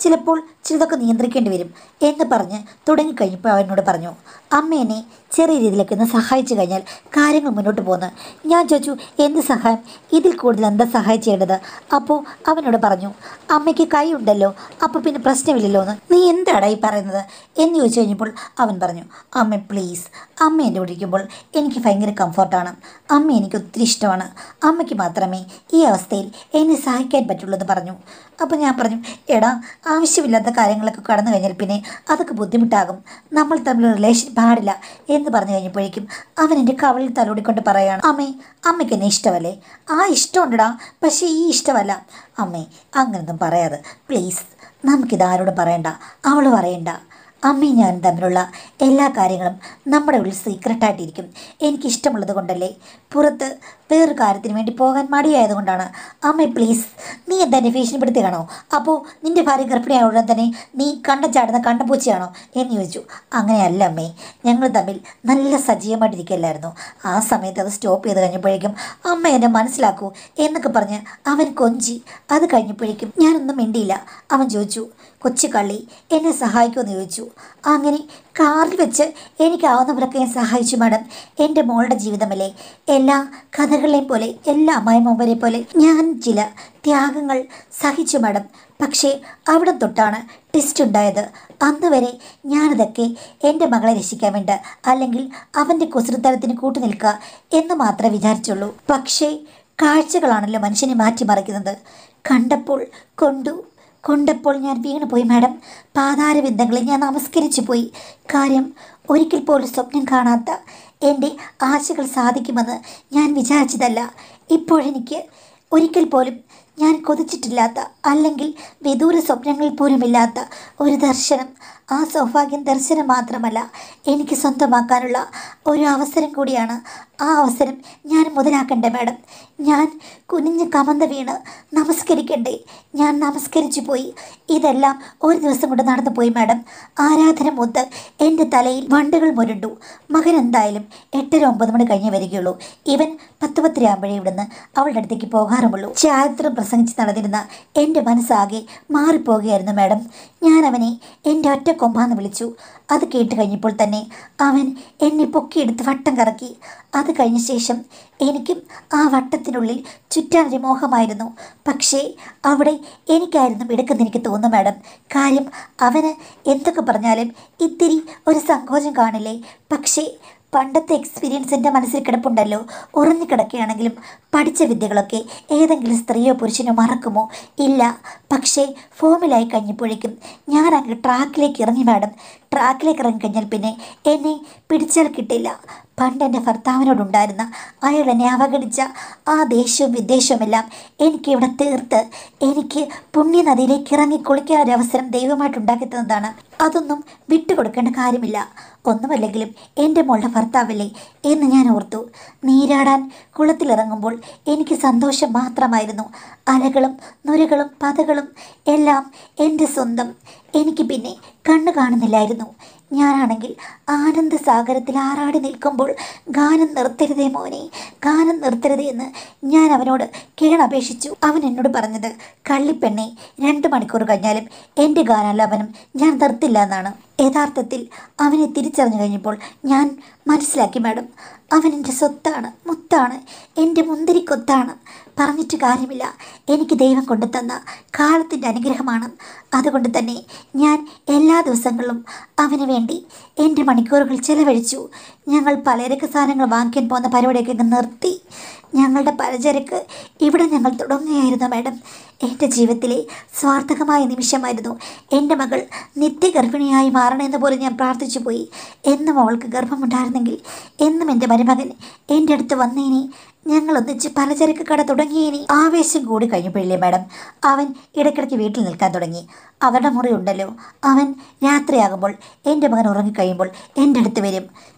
ചിലപ്പോൾ ചിലതൊക്കെ നിയന്ത്രിക്കേണ്ടി വരും എന്ന് പറഞ്ഞ് തുടങ്ങിക്കഴിഞ്ഞപ്പോൾ അവനോട് പറഞ്ഞു, അമ്മ എന്നെ ചെറിയ രീതിയിലൊക്കെ ഒന്ന് സഹായിച്ചു കഴിഞ്ഞാൽ കാര്യങ്ങൾ മുന്നോട്ട് പോകുന്നു. ഞാൻ ചോദിച്ചു, എന്ത് സഹായം, ഇതിൽ കൂടുതൽ എന്താ സഹായം ചെയ്യേണ്ടത്? അപ്പോൾ അവനോട് പറഞ്ഞു, അമ്മയ്ക്ക് കൈ ഉണ്ടല്ലോ, അപ്പോൾ പിന്നെ പ്രശ്നമില്ലല്ലോ എന്ന്. നീ എന്താടാ ഈ പറയുന്നത് എന്ന് ചോദിച്ചു കഴിഞ്ഞപ്പോൾ അവൻ പറഞ്ഞു, അമ്മ പ്ലീസ്, അമ്മ എൻ്റെ കൂടെ ഇരിക്കുമ്പോൾ എനിക്ക് ഭയങ്കര കംഫർട്ടാണ്. അമ്മ എനിക്ക് ഒത്തിരി ഇഷ്ടമാണ്. അമ്മയ്ക്ക് മാത്രമേ ഈ അവസ്ഥയിൽ എന്നെ സഹായിക്കാൻ പറ്റുള്ളൂ എന്ന് പറഞ്ഞു. അപ്പോൾ ഞാൻ പറഞ്ഞു, എടാ, ആവശ്യമില്ലാത്ത കാര്യങ്ങളൊക്കെ കടന്നു കഴിഞ്ഞാൽ പിന്നെ അതൊക്കെ ബുദ്ധിമുട്ടാകും. നമ്മൾ തമ്മിൽ റിലേഷൻ പാടില്ല എന്ന് പറഞ്ഞു കഴിഞ്ഞപ്പോഴേക്കും അവൻ എൻ്റെ കവളിൽ തലോടിക്കൊണ്ട് പറയുകയാണ്, അമ്മയ്ക്ക് എന്നെ ഇഷ്ടമല്ലേ? ആ ഇഷ്ടമുണ്ടടാ, പക്ഷേ ഈ ഇഷ്ടമല്ല. അമ്മേ, അങ്ങനൊന്നും പറയാതെ പ്ലീസ്. നമുക്കിത് ആരോടും പറയണ്ട, അവളും അറിയണ്ട. അമ്മയും ഞാനും തമ്മിലുള്ള എല്ലാ കാര്യങ്ങളും നമ്മുടെ ഉള്ളിൽ സീക്രട്ടായിട്ടിരിക്കും. എനിക്കിഷ്ടമുള്ളത് കൊണ്ടല്ലേ. പുറത്ത് വേറൊരു കാര്യത്തിന് വേണ്ടി പോകാൻ മടിയായതുകൊണ്ടാണ്. അമ്മേ പ്ലീസ്, നീ എന്താ എന്നെ ഭീഷണിപ്പെടുത്തുകയാണോ? അപ്പോൾ നിൻ്റെ ഭാര്യ ഗർഭിണിയായ ഉടൻ തന്നെ നീ കണ്ടം ചാടുന്ന കണ്ടംപൂച്ചയാണോ എന്ന് ചോദിച്ചു. അങ്ങനെയല്ല അമ്മേ, ഞങ്ങൾ തമ്മിൽ നല്ല സജീവമായിട്ടിരിക്കുകയല്ലായിരുന്നു. ആ സമയത്ത് അത് സ്റ്റോപ്പ് ചെയ്ത് കഴിഞ്ഞപ്പോഴേക്കും അമ്മ എന്നെ മനസ്സിലാക്കൂ എന്നൊക്കെ പറഞ്ഞ് അവൻ കൊഞ്ചി. അത് കഴിഞ്ഞപ്പോഴേക്കും ഞാനൊന്നും മിണ്ടിയില്ല. അവൻ ചോദിച്ചു, കൊച്ചു കള്ളി, എന്നെ സഹായിക്കുമെന്ന് ചോദിച്ചു. അങ്ങനെ കാറിൽ വെച്ച് എനിക്കാവുന്നവരൊക്കെ ഞാൻ സഹായിച്ചു മാഡം. എൻ്റെ മോളുടെ ജീവിതമല്ലേ, എല്ലാ കഥകളെയും പോലെ, എല്ലാ അമ്മായിമ്മമാരെ പോലെ ഞാൻ ചില ത്യാഗങ്ങൾ സഹിച്ചു മാഡം. പക്ഷേ അവിടെ തൊട്ടാണ് ട്വിസ്റ്റ് ഉണ്ടായത്. അന്ന് വരെ ഞാനതൊക്കെ എൻ്റെ മകളെ രക്ഷിക്കാൻ വേണ്ട, അല്ലെങ്കിൽ അവൻ്റെ കുസൃത്തരത്തിന് കൂട്ടുനിൽക്കുക എന്ന് മാത്രമേ വിചാരിച്ചുള്ളൂ. പക്ഷേ കാഴ്ചകളാണല്ലോ മനുഷ്യനെ മാറ്റിമറിക്കുന്നത്. കൊണ്ടപ്പോൾ ഞാൻ വീണുപോയി മാഡം. പാതാരബിന്ദങ്ങളെ ഞാൻ നമസ്കരിച്ചു പോയി. കാര്യം, ഒരിക്കൽ പോലും സ്വപ്നം കാണാത്ത എൻ്റെ ആശകൾ സാധിക്കുമെന്ന് ഞാൻ വിചാരിച്ചതല്ല. ഇപ്പോഴെനിക്ക് ഒരിക്കൽ പോലും ഞാൻ കൊതിച്ചിട്ടില്ലാത്ത, അല്ലെങ്കിൽ വിദൂര സ്വപ്നങ്ങളിൽ പോലുമില്ലാത്ത ഒരു ദർശനം. ആ സൗഭാഗ്യം ദർശനം മാത്രമല്ല, എനിക്ക് സ്വന്തമാക്കാനുള്ള ഒരു അവസരം കൂടിയാണ്. ആ അവസരം ഞാൻ മുതലാക്കണ്ടേ മാഡം? ഞാൻ കുനിഞ്ഞ് കമന്ത വീണ് നമസ്കരിക്കണ്ടേ? ഞാൻ നമസ്കരിച്ചു പോയി. ഇതെല്ലാം ഒരു ദിവസം കൊണ്ട് നടന്നു പോയി മാഡം. ആരാധന മൂത്ത് എൻ്റെ തലയിൽ വണ്ടുകൾ മുരണ്ടു. മകൻ എന്തായാലും 8-9 മണി കഴിഞ്ഞേ വരികയുള്ളൂ. ഇവൻ 10-10 ആകുമ്പോഴേ ഇവിടുന്ന് അവളുടെ അടുത്തേക്ക് പോകാറുമുള്ളൂ. ചാരിത്രം പ്രസംഗിച്ച് നടന്നിരുന്ന എൻ്റെ മനസ്സാകെ മാറിപ്പോകുകയായിരുന്നു മാഡം. ഞാൻ അവനെ എൻ്റെ ഒറ്റ കൊമ്പാന്ന് വിളിച്ചു. അത് കേട്ട് കഴിഞ്ഞപ്പോൾ തന്നെ അവൻ എന്നെ പൊക്കിയെടുത്ത് വട്ടം കറക്കി. അത് കഴിഞ്ഞ ശേഷം എനിക്കും ആ വട്ടത്തിനുള്ളിൽ ചുറ്റാനൊരു മോഹമായിരുന്നു. പക്ഷേ അവിടെ എനിക്കായിരുന്നു എടുക്കുന്ന എനിക്ക് തോന്നുന്നു മാഡം. കാര്യം, അവന് എന്തൊക്കെ പറഞ്ഞാലും ഇത്തിരി ഒരു സങ്കോചം കാണില്ലേ? പക്ഷേ പണ്ടത്തെ എക്സ്പീരിയൻസ് എൻ്റെ മനസ്സിൽ കിടപ്പുണ്ടല്ലോ. ഉറഞ്ഞു കിടക്കുകയാണെങ്കിലും പഠിച്ച വിദ്യകളൊക്കെ ഏതെങ്കിലും സ്ത്രീയോ പുരുഷനോ മറക്കുമോ? ഇല്ല. പക്ഷേ ഫോമിലായി കഴിഞ്ഞപ്പോഴേക്കും ഞാൻ അങ്ങ് ട്രാക്കിലേക്ക് ഇറങ്ങി മാഡം. ട്രാക്കിലേക്ക് ഇറങ്ങിക്കഴിഞ്ഞാൽ പിന്നെ എന്നെ പിടിച്ചാൽ കിട്ടില്ല. പണ്ട് എൻ്റെ ഭർത്താവിനോടുണ്ടായിരുന്ന അയാൾ എന്നെ അവഗണിച്ച ആ ദേഷ്യവും വിദ്വേഷവുമെല്ലാം എനിക്കിവിടെ തീർത്ത് എനിക്ക് പുണ്യനദിയിലേക്ക് ഇറങ്ങി കുളിക്കാനൊരവസരം ദൈവമായിട്ടുണ്ടാക്കി തന്നതാണ്. അതൊന്നും വിട്ടുകൊടുക്കേണ്ട കാര്യമില്ല. ഒന്നുമല്ലെങ്കിലും എൻ്റെ മോളുടെ ഭർത്താവല്ലേ എന്ന് ഞാൻ ഓർത്തു. നീരാടാൻ കുളത്തിലിറങ്ങുമ്പോൾ എനിക്ക് സന്തോഷം മാത്രമായിരുന്നു. അലകളും നുരകളും പതകളും എല്ലാം എൻ്റെ സ്വന്തം. എനിക്ക് പിന്നെ കണ്ണു കാണുന്നില്ലായിരുന്നു. ഞാനാണെങ്കിൽ ആനന്ദസാഗരത്തിൽ ആറാടി നിൽക്കുമ്പോൾ ഗാനം നിർത്തരുതേ മോനെ, ഗാനം നിർത്തരുതേ എന്ന് ഞാൻ അവനോട് കേണപേക്ഷിച്ചു. അവൻ എന്നോട് പറഞ്ഞത്, കള്ളിപ്പെണ്ണെ, 2 മണിക്കൂർ കഴിഞ്ഞാലും എൻ്റെ ഗാനാലാപനം ഞാൻ നിർത്തില്ല എന്നാണ്. യഥാർത്ഥത്തിൽ അവനെ തിരിച്ചറിഞ്ഞു കഴിഞ്ഞപ്പോൾ ഞാൻ മനസ്സിലാക്കി മാഡം, അവൻ എൻ്റെ സ്വത്താണ്, മുത്താണ്, എൻ്റെ മുന്തിരിക്കൊത്താണ്. പറഞ്ഞിട്ട് കാര്യമില്ല. എനിക്ക് ദൈവം കൊണ്ടുതന്ന കാലത്തിൻ്റെ അനുഗ്രഹമാണ്. അതുകൊണ്ട് തന്നെ ഞാൻ എല്ലാ ദിവസങ്ങളിലും അവന് വേണ്ടി എൻ്റെ മണിക്കൂറുകൾ ചെലവഴിച്ചു. ഞങ്ങൾ പലചരക്ക് സാധനങ്ങൾ വാങ്ങിക്കാൻ പോകുന്ന പരിപാടിയൊക്കെ നിർത്തി. ഞങ്ങളുടെ പലചരക്ക് ഇവിടെ ഞങ്ങൾ തുടങ്ങുകയായിരുന്നു മാഡം. എൻ്റെ ജീവിതത്തിലെ സ്വാർത്ഥകമായ നിമിഷമായിരുന്നു. എൻ്റെ മകൾ നിത്യഗർഭിണിയായി മാറണമെന്ന് പോലും ഞാൻ പ്രാർത്ഥിച്ചു പോയി. എന്നും അവൾക്ക് ഗർഭമുണ്ടായിരുന്നെങ്കിൽ എന്നും എൻ്റെ മരുമകൻ എൻ്റെ അടുത്ത് വന്നേനെ. ഞങ്ങൾ ഒന്നിച്ച് പലചരക്ക് കട തുടങ്ങിയേനെ. ആവേശം കൂടി കഴിഞ്ഞപ്പോഴില്ലേ മാഡം, അവൻ ഇടയ്ക്കിടയ്ക്ക് വീട്ടിൽ നിൽക്കാൻ തുടങ്ങി. അവരുടെ മുറി ഉണ്ടല്ലോ, അവൻ രാത്രിയാകുമ്പോൾ എൻ്റെ മകൻ ഉറങ്ങിക്കഴിയുമ്പോൾ എൻ്റെ അടുത്ത് വരും.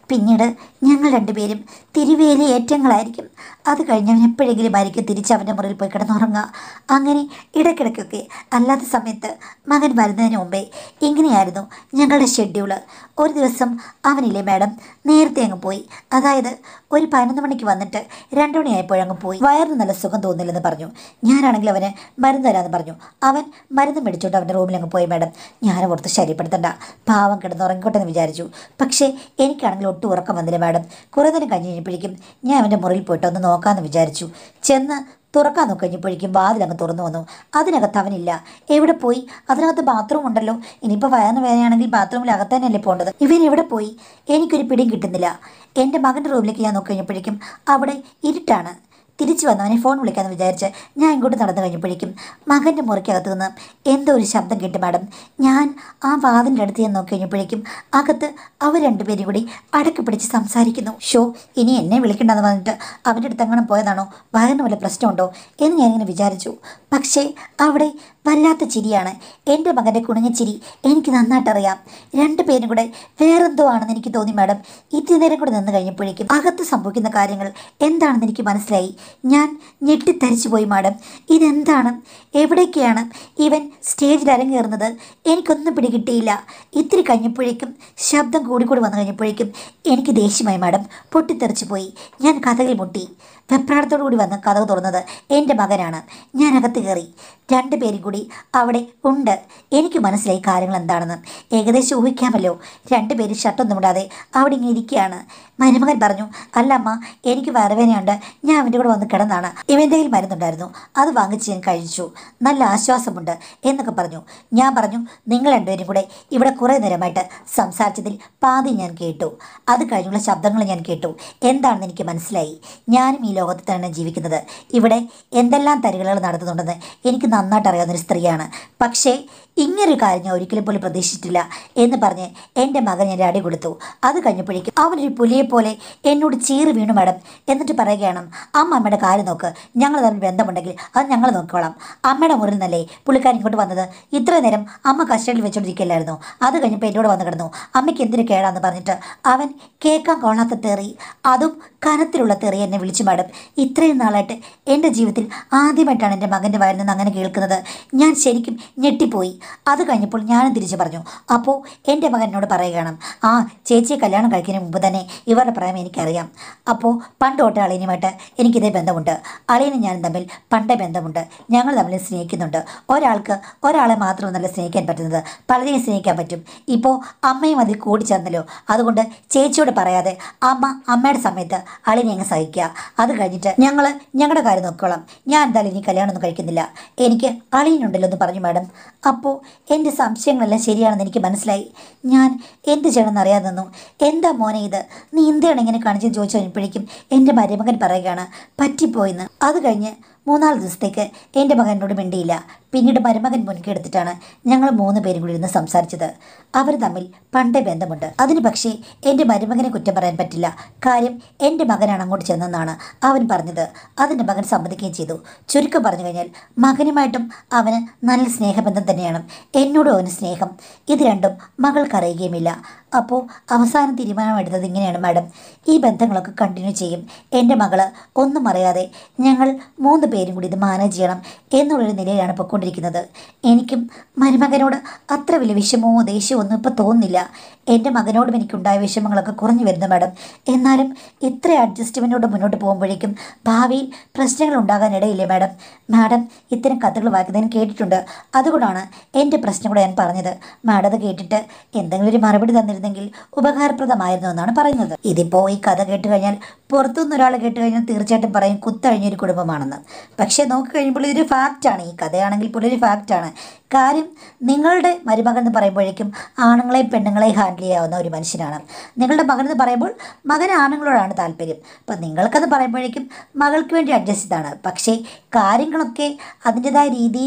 പിന്നീട് ഞങ്ങൾ രണ്ടുപേരും തിരുവേലി ഏറ്റങ്ങളായിരിക്കും. അത് കഴിഞ്ഞ് അവൻ എപ്പോഴെങ്കിലും ആയിരിക്കും തിരിച്ച് അവൻ്റെ മുറിയിൽ പോയി കിടന്നുറങ്ങുക. അങ്ങനെ ഇടയ്ക്കിടയ്ക്കൊക്കെ അല്ലാത്ത സമയത്ത് മകൻ വരുന്നതിന് മുമ്പേ ഇങ്ങനെയായിരുന്നു ഞങ്ങളുടെ ഷെഡ്യൂള്. ഒരു ദിവസം അവനില്ലേ മാഡം നേരത്തെ അങ്ങ് പോയി. അതായത് ഒരു 11 മണിക്ക് വന്നിട്ട് 2 മണിയായപ്പോഴങ്ങ് പോയി. വയറിന് നല്ല സുഖം തോന്നില്ലെന്ന് പറഞ്ഞു. ഞാനാണെങ്കിൽ അവന് മരുന്ന് തരാമെന്ന് പറഞ്ഞു. അവൻ മരുന്ന് മേടിച്ചുകൊണ്ട് അവൻ്റെ റൂമിലങ്ങ് പോയി മാഡം. ഞാൻ ഓർത്ത് ശരിപ്പെടുത്തണ്ട, പാവം കിടന്നുറങ്ങിക്കോട്ടെ എന്ന് വിചാരിച്ചു. പക്ഷേ എനിക്കാണെങ്കിൽ ഒട്ടും ഉറക്കം വന്നില്ല മാഡം. കുറേ നേരം കഴിഞ്ഞ് കഴിഞ്ഞപ്പോഴേക്കും ഞാൻ അവൻ്റെ മുറിയിൽ പോയിട്ട് ഒന്ന് നോക്കാമെന്ന് വിചാരിച്ചു. ചെന്ന് തുറക്കാൻ നോക്കിക്കഴിഞ്ഞപ്പോഴേക്കും വാതിലങ്ങ് തുറന്നു വന്നു. അതിനകത്ത് അവനില്ല. എവിടെ പോയി? അതിനകത്ത് ബാത്റൂം ഉണ്ടല്ലോ. ഇനിയിപ്പോൾ വയറിന് വേദനയാണെങ്കിൽ ബാത്റൂമിൽ അകത്ത് തന്നെയല്ലേ പോകേണ്ടത്. ഇവൻ എവിടെ പോയി? എനിക്കൊരു പിടിയും കിട്ടുന്നില്ല. എൻ്റെ മകൻ്റെ റൂമിലേക്ക് ഞാൻ നോക്കിക്കഴിഞ്ഞപ്പോഴേക്കും അവിടെ ഇരുട്ടാണ്. തിരിച്ചു വന്നവനെ ഫോൺ വിളിക്കാമെന്ന് വിചാരിച്ച് ഞാൻ ഇങ്ങോട്ട് നടന്നു കഴിഞ്ഞപ്പോഴേക്കും മകൻ്റെ മുറിക്കകത്ത് നിന്ന് എന്തോ ഒരു ശബ്ദം കേട്ടു മാഡം. ഞാൻ ആ വാതിലിൻ്റെ അടുത്ത് ഞാൻ നോക്കി കഴിഞ്ഞപ്പോഴേക്കും അകത്ത് അവർ രണ്ടുപേരും കൂടി അടക്കി പിടിച്ച് സംസാരിക്കുന്നു. ഇനി എന്നെ വിളിക്കണ്ടെന്ന് പറഞ്ഞിട്ട് അവൻ്റെ അടുത്ത് അങ്ങനെ പോയതാണോ? വയറിന് വല്ല പ്രശ്നമുണ്ടോ എന്ന് ഞാനിങ്ങനെ വിചാരിച്ചു. പക്ഷേ അവിടെ വല്ലാത്ത ചിരിയാണ്. എൻ്റെ മകൻ്റെ കുണുങ്ങ ചിരി എനിക്ക് നന്നായിട്ടറിയാം. രണ്ടുപേരും കൂടെ വേറെന്തോ ആണെന്ന് എനിക്ക് തോന്നി മാഡം. ഇത്തിരി നേരം കൂടെ നിന്ന് കഴിഞ്ഞപ്പോഴേക്കും അകത്ത് സംഭവിക്കുന്ന കാര്യങ്ങൾ എന്താണെന്ന് എനിക്ക് മനസ്സിലായി. ഞാൻ ഞെട്ടിത്തരിച്ചു പോയി മാഡം. ഇതെന്താണ്? എവിടേക്കാണ് ഇവൻ സ്റ്റേജിൽ അരങ്ങേറുന്നത്? എനിക്കൊന്നും പിടികിട്ടിയില്ല. ഇത്തിരി കഴിഞ്ഞപ്പോഴേക്കും ശബ്ദം കൂടിക്കൂടി വന്നു കഴിഞ്ഞപ്പോഴേക്കും എനിക്ക് ദേഷ്യമായി മാഡം. പൊട്ടിത്തെറിച്ചു പോയി. ഞാൻ കഥകിൽ മുട്ടി. വെപ്രാളത്തോടു കൂടി വന്ന് കഥക് തുറന്നത് എൻ്റെ മകനാണ്. ഞാൻ അകത്ത് കയറി. രണ്ടുപേരും കൂടി അവിടെ ഉണ്ട്. എനിക്ക് മനസ്സിലായി കാര്യങ്ങൾ എന്താണെന്ന്. ഏകദേശം ഊഹിക്കാമല്ലോ. രണ്ടുപേരും ഷർട്ടൊന്നും ഇടാതെ അവിടെ ഇങ്ങനെ ഇരിക്കുകയാണ്. മരുമകൻ പറഞ്ഞു, അല്ല അമ്മ, എനിക്ക് വയറുവേദനയുണ്ട്, ഞാൻ അവൻ്റെ കൂടെ വന്ന് കിടന്നാണ്. ഇവൻ്റെ കയ്യിൽ മരുന്നുണ്ടായിരുന്നു, അത് വാങ്ങിച്ച് ഞാൻ കഴിച്ചു, നല്ല ആശ്വാസമുണ്ട് എന്നൊക്കെ പറഞ്ഞു. ഞാൻ പറഞ്ഞു, നിങ്ങൾ രണ്ടുപേരും കൂടെ ഇവിടെ കുറേ നേരമായിട്ട് സംസാരിച്ചതിൽ പാതി ഞാൻ കേട്ടു. അത് കഴിഞ്ഞുള്ള ശബ്ദങ്ങൾ ഞാൻ കേട്ടു. എന്താണെന്ന് എനിക്ക് മനസ്സിലായി. ഞാനും ഈ ലോകത്ത് തന്നെ ജീവിക്കുന്നത്. ഇവിടെ എന്തെല്ലാം തരികളകൾ നടത്തുന്നുണ്ടെന്ന് എനിക്ക് നന്നായിട്ട് അറിയാവുന്നൊരു സ്ത്രീയാണ്. പക്ഷേ ഇങ്ങനൊരു കാര്യം ഞാൻ ഒരിക്കലും പോലും പ്രതീക്ഷിച്ചിട്ടില്ല എന്ന് പറഞ്ഞ് എൻ്റെ മകൻ ഞാൻ അടി കൊടുത്തു. അത് കഴിഞ്ഞപ്പോഴേക്കും അവനൊരു പുലിയെപ്പോലെ എന്നോട് ചീറി വീണു മാഡം. എന്നിട്ട് പറയുകയാണ്, അമ്മയുടെ കാര്യം നോക്ക്, ഞങ്ങൾ തമ്മിൽ ബന്ധമുണ്ടെങ്കിൽ അത് ഞങ്ങൾ നോക്കിക്കോളാം. അമ്മയുടെ മുറിൽ നിന്നല്ലേ പുള്ളിക്കാരൻ ഇങ്ങോട്ട് വന്നത്? ഇത്ര നേരം അമ്മ കസ്റ്റഡിയിൽ വെച്ചുകൊണ്ടിരിക്കില്ലായിരുന്നു. അത് കഴിഞ്ഞപ്പോൾ എന്നോട് വന്ന് കിടന്നു. അമ്മയ്ക്ക് എന്തിനു കേടാന്ന് പറഞ്ഞിട്ട് അവൻ കേൾക്കാൻ കൊള്ളാത്ത തെറി, അതും കനത്തിലുള്ള തെറി എന്നെ വിളിച്ചു മാഡം. ഇത്രയും നാളായിട്ട് എൻ്റെ ജീവിതത്തിൽ ആദ്യമായിട്ടാണ് എൻ്റെ മകൻ്റെ വായിൽ നിന്ന് അങ്ങനെ കേൾക്കുന്നത്. ഞാൻ ശരിക്കും ഞെട്ടിപ്പോയി. അത് കഴിഞ്ഞപ്പോൾ ഞാനും തിരിച്ചു പറഞ്ഞു. അപ്പോൾ എൻ്റെ മകൻ എന്നോട് പറയുകയാണ്, ചേച്ചിയെ കല്യാണം കഴിക്കുന്നതിന് മുമ്പ് തന്നെ ഇവരുടെ പ്രായം എനിക്കറിയാം. അപ്പോൾ പണ്ട് തൊട്ട് അളിയനുമായിട്ട് എനിക്കിതേ ബന്ധമുണ്ട്. അളിയനും ഞാനും തമ്മിൽ പണ്ടേ ബന്ധമുണ്ട്. ഞങ്ങൾ തമ്മിൽ സ്നേഹിക്കുന്നുണ്ട്. ഒരാൾക്ക് ഒരാളെ മാത്രമൊന്നല്ല സ്നേഹിക്കാൻ പറ്റുന്നത്, പലരെയും സ്നേഹിക്കാൻ പറ്റും. ഇപ്പോൾ അമ്മയും അതിൽ കൂടിച്ചേർന്നല്ലോ. അതുകൊണ്ട് ചേച്ചിയോട് പറയാതെ അമ്മയുടെ സമയത്ത് അളിയനെ അങ്ങ് സഹിക്കുക. അത് കഴിഞ്ഞിട്ട് ഞങ്ങളുടെ കാര്യം നോക്കിക്കോളാം. ഞാൻ എന്തായാലും ഇനി കല്യാണമൊന്നും കഴിക്കുന്നില്ല. എനിക്ക് അളിയനുണ്ടല്ലോ എന്ന് പറഞ്ഞു മാഡം. അപ്പോൾ എൻ്റെ സംശയങ്ങളെല്ലാം ശരിയാണെന്ന് എനിക്ക് മനസ്സിലായി. ഞാൻ എന്ത് ചെയ്യണമെന്ന് അറിയാതെ നിന്നു. എന്താ മോനെ ഇത്, നീ എന്താണ് ഇങ്ങനെ കാണിച്ചെന്ന് ചോദിച്ചു കഴിഞ്ഞപ്പോഴേക്കും എൻ്റെ മരുമകൻ പറയുകയാണ്, പറ്റിപ്പോയിന്ന്. അത് കഴിഞ്ഞ് 3-4 ദിവസത്തേക്ക് എൻ്റെ മകൻ എന്നോട് മിണ്ടിയില്ല. പിന്നീട് മരുമകൻ മുൻകൈ എടുത്തിട്ടാണ് ഞങ്ങൾ 3 പേരും കൂടി ഇരുന്ന് സംസാരിച്ചത്. അവർ തമ്മിൽ പണ്ടേ ബന്ധമുണ്ട്. അതിന് പക്ഷേ എൻ്റെ മരുമകനെ കുറ്റം പറയാൻ പറ്റില്ല. കാര്യം എൻ്റെ മകനാണ് അങ്ങോട്ട് ചെന്നെന്നാണ് അവൻ പറഞ്ഞത്. അതിൻ്റെ മകൻ സമ്മതിക്കുകയും ചെയ്തു. ചുരുക്കം പറഞ്ഞു കഴിഞ്ഞാൽ മകനുമായിട്ടും അവന് നല്ല സ്നേഹബന്ധം തന്നെയാണ്. എന്നോടും അവന് സ്നേഹം. ഇത് രണ്ടും മകൾക്കറിയുകയുമില്ല. അപ്പോൾ അവസാനം തീരുമാനമെടുത്തത് ഇങ്ങനെയാണ് മാഡം, ഈ ബന്ധങ്ങളൊക്കെ കണ്ടിന്യൂ ചെയ്യും. എൻ്റെ മകള് ഒന്നും അറിയാതെ ഞങ്ങൾ 3 പേരും കൂടി ഇത് മാനേജ് ചെയ്യണം എന്നുള്ളൊരു നിലയിലാണ് പൊയ്ക്കൊണ്ടിരിക്കുന്നത്. എനിക്കും മരുമകനോട് അത്ര വലിയ വിഷമമോ ദേഷ്യമോ ഒന്നും ഇപ്പോൾ തോന്നുന്നില്ല. എൻ്റെ മകനോടും എനിക്കുണ്ടായ വിഷമങ്ങളൊക്കെ കുറഞ്ഞു വരുന്നു മാഡം. എന്നാലും ഇത്ര അഡ്ജസ്റ്റ്മെൻറ്റോട് മുന്നോട്ട് പോകുമ്പോഴേക്കും ഭാവിയിൽ പ്രശ്നങ്ങൾ ഉണ്ടാകാനിടയില്ലേ മാഡം? മാഡം ഇത്തരം കഥകൾ വായിക്കുന്നതിന് കേട്ടിട്ടുണ്ട്. അതുകൊണ്ടാണ് എൻ്റെ പ്രശ്നം കൂടെ ഞാൻ പറഞ്ഞത്. മാഡം അത് കേട്ടിട്ട് എന്തെങ്കിലും ഒരു മറുപടി തന്നിരുന്നെങ്കിൽ ഉപകാരപ്രദമായിരുന്നു എന്നാണ് പറയുന്നത്. ഇതിപ്പോൾ ഈ കഥ കേട്ട് കഴിഞ്ഞാൽ പുറത്തുനിന്ന് ഒരാൾ കേട്ട് കഴിഞ്ഞാൽ തീർച്ചയായിട്ടും പറയും കുത്തഴിഞ്ഞൊരു കുടുംബമാണെന്ന്. പക്ഷേ നോക്കി കഴിയുമ്പോൾ ഇതൊരു ഫാക്റ്റാണ്. ഈ കഥയാണെങ്കിൽ പോലും ഒരു ഫാക്റ്റാണ്. കാര്യം നിങ്ങളുടെ മരുമകൻ എന്ന് പറയുമ്പോഴേക്കും ആണുങ്ങളെയും പെണ്ണുങ്ങളെയും ഹാൻഡിൽ ചെയ്യാവുന്ന ഒരു മനുഷ്യനാണ്. നിങ്ങളുടെ മകൻ എന്ന് പറയുമ്പോൾ മകന് ആണുങ്ങളോടാണ് താല്പര്യം. അപ്പം നിങ്ങൾക്കത് പറയുമ്പോഴേക്കും മകൾക്ക് വേണ്ടി അഡ്ജസ്റ്റ് ചെയ്താണ്. പക്ഷേ കാര്യങ്ങളൊക്കെ അതിൻ്റെതായ രീതിയിൽ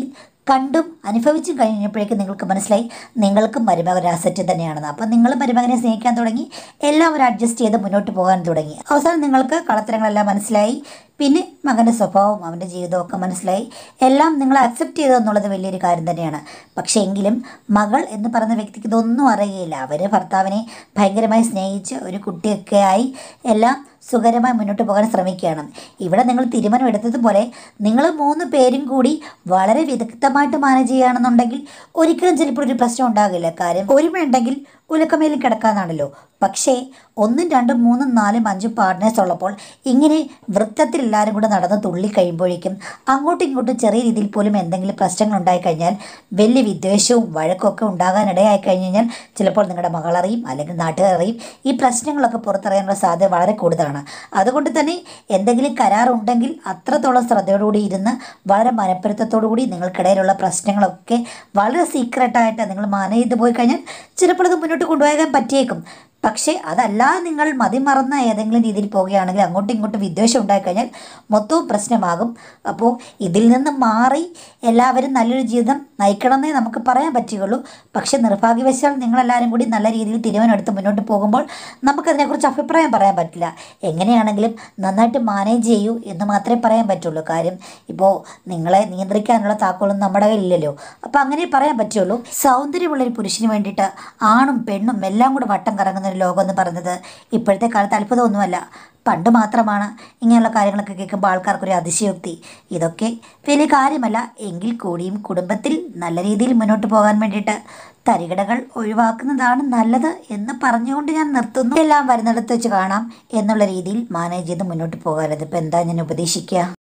കണ്ടും അനുഭവിച്ചും കഴിഞ്ഞപ്പോഴേക്കും നിങ്ങൾക്ക് മനസ്സിലായി നിങ്ങൾക്കും മരുമകൻ ഒരു അസറ്റ് തന്നെയാണെന്ന്. അപ്പം നിങ്ങൾ മരുമകനെ സ്നേഹിക്കാൻ തുടങ്ങി, എല്ലാവരും അഡ്ജസ്റ്റ് ചെയ്ത് മുന്നോട്ട് പോകാൻ തുടങ്ങി. അവസാനം നിങ്ങൾക്ക് കളത്തരങ്ങളെല്ലാം മനസ്സിലായി, പിന്നെ മകൻ്റെ സ്വഭാവം അവൻ്റെ ജീവിതമൊക്കെ മനസ്സിലായി. എല്ലാം നിങ്ങൾ അക്സെപ്റ്റ് ചെയ്തതെന്നുള്ളത് വലിയൊരു കാര്യം തന്നെയാണ്. പക്ഷേ എങ്കിലും മകൾ എന്ന് പറയുന്ന വ്യക്തിക്ക് ഇതൊന്നും അറിയുകയില്ല. അവർ ഭർത്താവിനെ ഭയങ്കരമായി സ്നേഹിച്ച് ഒരു കുട്ടിയൊക്കെ ആയി എല്ലാം സുഖകരമായി മുന്നോട്ട് പോകാൻ ശ്രമിക്കുകയാണ്. ഇവിടെ നിങ്ങൾ തീരുമാനം എടുത്തതുപോലെ നിങ്ങൾ 3 പേരും കൂടി വളരെ വിദഗ്ധമായിട്ട് മാനേജ് ചെയ്യുകയാണെന്നുണ്ടെങ്കിൽ ഒരിക്കലും ചിലപ്പോൾ ഒരു പ്രശ്നം ഉണ്ടാകില്ല. കാര്യം ഒരുമയുണ്ടെങ്കിൽ ഉലക്കമേലും കിടക്കാന്നാണല്ലോ. പക്ഷേ 1, 2, 3, 4, 5 പാർട്ട്നേഴ്സ് ഉള്ളപ്പോൾ ഇങ്ങനെ വൃത്തത്തിൽ എല്ലാവരും കൂടെ നടന്ന് തുള്ളി കഴിയുമ്പോഴേക്കും അങ്ങോട്ടും ഇങ്ങോട്ടും ചെറിയ രീതിയിൽ പോലും എന്തെങ്കിലും പ്രശ്നങ്ങൾ ഉണ്ടായിക്കഴിഞ്ഞാൽ വലിയ വിദ്വേഷവും വഴക്കൊക്കെ ഉണ്ടാകാനിടയായി കഴിഞ്ഞ് കഴിഞ്ഞാൽ ചിലപ്പോൾ നിങ്ങളുടെ മകളറിയും അല്ലെങ്കിൽ നാട്ടുകാരറിയും. ഈ പ്രശ്നങ്ങളൊക്കെ പുറത്തറിയാനുള്ള സാധ്യത വളരെ കൂടുതലാണ്. അതുകൊണ്ട് തന്നെ എന്തെങ്കിലും കരാറുണ്ടെങ്കിൽ അത്രത്തോളം ശ്രദ്ധയോടുകൂടി ഇരുന്ന് വളരെ മനപ്പൊരുത്തത്തോടു കൂടി നിങ്ങൾക്കിടയിലുള്ള പ്രശ്നങ്ങളൊക്കെ വളരെ സീക്രട്ടായിട്ട് നിങ്ങൾ മാനേജ് ചെയ്ത് പോയി കഴിഞ്ഞാൽ ചിലപ്പോൾ അത് മുന്നോട്ട് കൊണ്ടുപോകാൻ പറ്റിയേക്കും. പക്ഷേ അതല്ല, നിങ്ങൾ മതിമറന്ന ഏതെങ്കിലും രീതിയിൽ പോവുകയാണെങ്കിൽ അങ്ങോട്ടും ഇങ്ങോട്ടും വിദ്വേഷം ഉണ്ടായിക്കഴിഞ്ഞാൽ മൊത്തവും പ്രശ്നമാകും. അപ്പോൾ ഇതിൽ നിന്ന് മാറി എല്ലാവരും നല്ലൊരു ജീവിതം നയിക്കണമെന്നേ നമുക്ക് പറയാൻ പറ്റുകയുള്ളൂ. പക്ഷേ നിർഭാഗ്യവശാൽ നിങ്ങളെല്ലാവരും കൂടി നല്ല രീതിയിൽ തീരുമാനമെടുത്ത് മുന്നോട്ട് പോകുമ്പോൾ നമുക്കതിനെക്കുറിച്ച് അഭിപ്രായം പറയാൻ പറ്റില്ല. എങ്ങനെയാണെങ്കിലും നന്നായിട്ട് മാനേജ് ചെയ്യൂ എന്ന് മാത്രമേ പറയാൻ പറ്റുള്ളൂ. കാര്യം ഇപ്പോൾ നിങ്ങളെ നിയന്ത്രിക്കാനുള്ള താക്കോലൊന്നും നമ്മുടെ കയ്യിലില്ലല്ലോ. അപ്പോൾ അങ്ങനെ പറയാൻ പറ്റുള്ളൂ. സൗന്ദര്യമുള്ളൊരു പുരുഷന് വേണ്ടിയിട്ട് ആണും പെണ്ണും എല്ലാം കൂടെ വട്ടം കറങ്ങുന്ന ലോകം എന്ന് പറയുന്നത് ഇപ്പോഴത്തെ കാലത്ത് അത്ഭുതമൊന്നുമല്ല. പണ്ട് മാത്രമാണ് ഇങ്ങനെയുള്ള കാര്യങ്ങളൊക്കെ കേൾക്കുമ്പോൾ ആൾക്കാർക്കൊരു അതിശയോക്തി. ഇതൊക്കെ വലിയ കാര്യമല്ല. എങ്കിൽ കൂടിയും കുടുംബത്തിൽ നല്ല രീതിയിൽ മുന്നോട്ട് പോകാൻ വേണ്ടിയിട്ട് തരികിടകൾ ഒഴിവാക്കുന്നതാണ് നല്ലത് എന്ന് പറഞ്ഞുകൊണ്ട് ഞാൻ നിർത്തുന്നു. എല്ലാം വരുന്നിടത്ത് വെച്ച് കാണാം എന്നുള്ള രീതിയിൽ മാനേജ് ചെയ്ത് മുന്നോട്ട് പോകാൻ. ഇതിപ്പോൾ എന്താ ഞാൻ ഉപദേശിക്കുക?